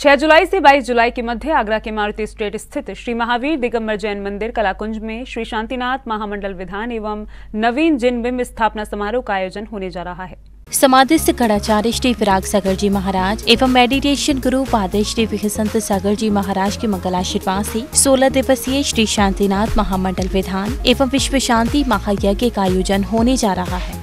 6 जुलाई से 22 जुलाई के मध्य आगरा के मारुति स्ट्रीट स्थित श्री महावीर दिगंबर जैन मंदिर कलाकुंज में श्री शांतिनाथ महामंडल विधान एवं नवीन जिन बिंब स्थापना समारोह का आयोजन होने जा रहा है। समाधिस्थ गढ़ाचार्य श्री फिराक सागर जी महाराज एवं मेडिटेशन गुरु पादे श्री विहसंत सागर जी महाराज के मंगलाशीर्वाद से 16 दिवसीय श्री शांतिनाथ महामंडल विधान एवं विश्व शांति महायज्ञ का आयोजन होने जा रहा है।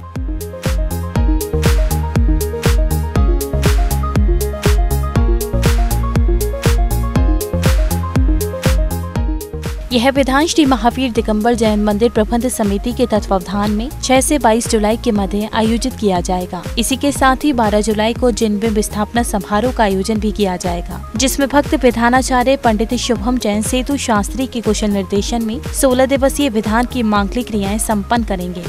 यह विधान श्री महावीर दिगंबर जैन मंदिर प्रबंध समिति के तत्वावधान में 6 से 22 जुलाई के मध्य आयोजित किया जाएगा। इसी के साथ ही 12 जुलाई को जिन बिंब स्थापना समारोह का आयोजन भी किया जाएगा, जिसमें भक्त विधानाचार्य पंडित शुभम जैन सेतु शास्त्री के कुशल निर्देशन में 16 दिवसीय विधान की मांगलिक क्रियाएं संपन्न करेंगे।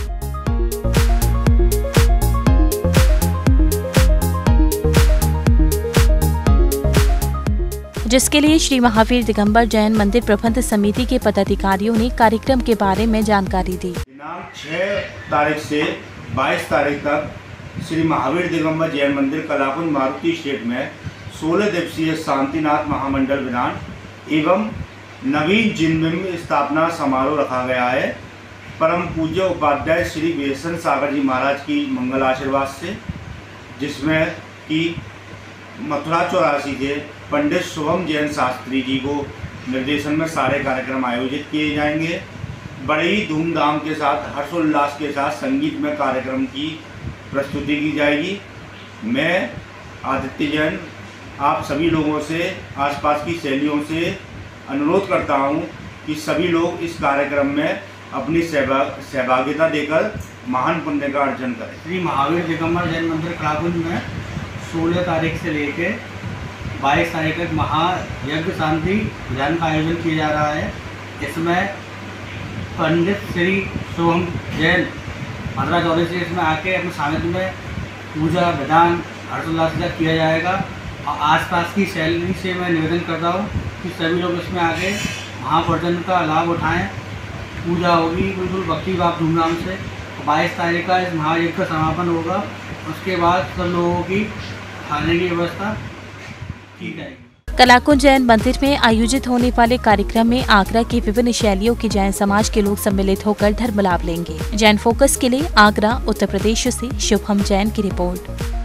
जिसके लिए श्री महावीर दिगंबर जैन मंदिर प्रबंध समिति के पदाधिकारियों ने कार्यक्रम के बारे में जानकारी दी। दिनांक 6 तारीख से 22 तारीख तक श्री महावीर दिगंबर जैन मंदिर कलाकुंज मारुति स्ट्रीट में 16 दिवसीय शांतिनाथ महामंडल विधान एवं नवीन जिन बिंब स्थापना समारोह रखा गया है। परम पूज्य उपाध्याय श्री विहसंत सागर जी महाराज की मंगल आशीर्वाद से, जिसमें कि मथुरा चौरासी से पंडित शुभम जैन शास्त्री जी को निर्देशन में सारे कार्यक्रम आयोजित किए जाएंगे। बड़े ही धूमधाम के साथ हर्षोल्लास के साथ संगीतमय कार्यक्रम की प्रस्तुति की जाएगी। मैं आदित्य जैन आप सभी लोगों से, आसपास की सहेलियों से अनुरोध करता हूं कि सभी लोग इस कार्यक्रम में अपनी सहभागिता देकर महान पुण्य का अर्जन करें। श्री महावीर दिगंबर जैन मंदिर कलाकुंज में 16 तारीख से लेकर 22 तारीख तक महायज्ञ शांति विधान का आयोजन किया जा रहा है। इसमें पंडित श्री शुभम जैन 15-14 से इसमें आके अपने सानिध्य में पूजा विधान हर्षोल्लास से किया जाएगा। और आसपास की शैली से मैं निवेदन करता हूँ कि सभी लोग इसमें आके महापर्जन का लाभ उठाएं। पूजा होगी बिल्कुल भक्ति भाव धूमधाम से। 22 तारीख का इस महायज्ञ का समापन होगा। उसके बाद सब लोगों की खाने की व्यवस्था की जाएगी। कलाकुंज जैन मंदिर में आयोजित होने वाले कार्यक्रम में आगरा की विभिन्न शैलियों के जैन समाज के लोग सम्मिलित होकर धर्म लाभ लेंगे। जैन फोकस के लिए आगरा उत्तर प्रदेश से शुभम जैन की रिपोर्ट।